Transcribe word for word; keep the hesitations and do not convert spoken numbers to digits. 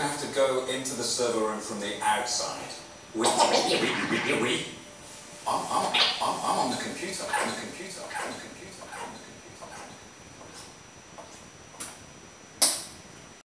to have to go into the server room from the outside. We, we, we, we, we. I'm, I'm, I'm, I'm on the computer. On the computer. On the computer.